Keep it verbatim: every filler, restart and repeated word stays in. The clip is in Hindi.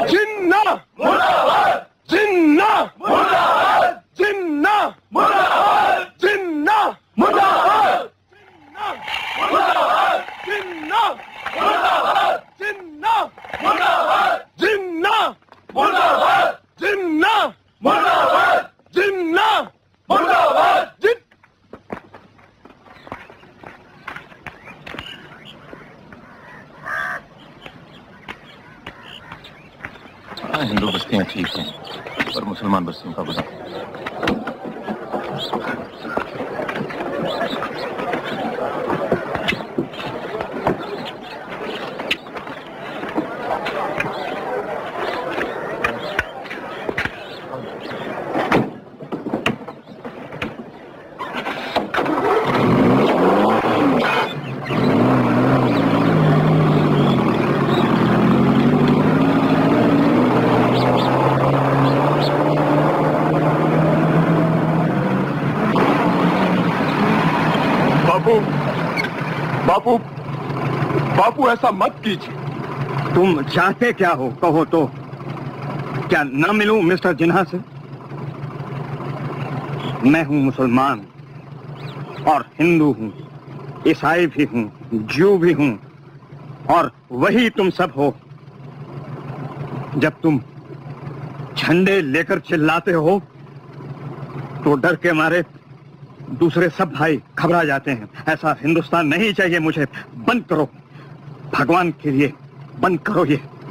जिन्ना मुर्दाबाद, जिन्ना मुर्दाबाद, जिन्ना मुर्दाबाद, जिन्ना मुर्दाबाद, जिन्ना मुर्दाबाद, जिन्ना मुर्दाबाद, जिन्ना मुर्दाबाद, जिन्ना मुर्दाबाद, जिन्ना मुर्दाबाद, जिन हिंदू बस्तियां ठीक हैं पर मुसलमान बस्तियों का बुरा। बापू, बापू ऐसा मत कीजिए। तुम चाहते क्या हो कहो तो। क्या न मिलूं मिस्टर जिन्हा से? मैं हूं मुसलमान और हिंदू हूं, ईसाई भी हूं, ज्यू भी हूं और वही तुम सब हो। जब तुम झंडे लेकर चिल्लाते हो तो डर के मारे दूसरे सब भाई घबरा जाते हैं। ऐसा हिंदुस्तान नहीं चाहिए मुझे। बंद करो, भगवान के लिए बंद करो ये।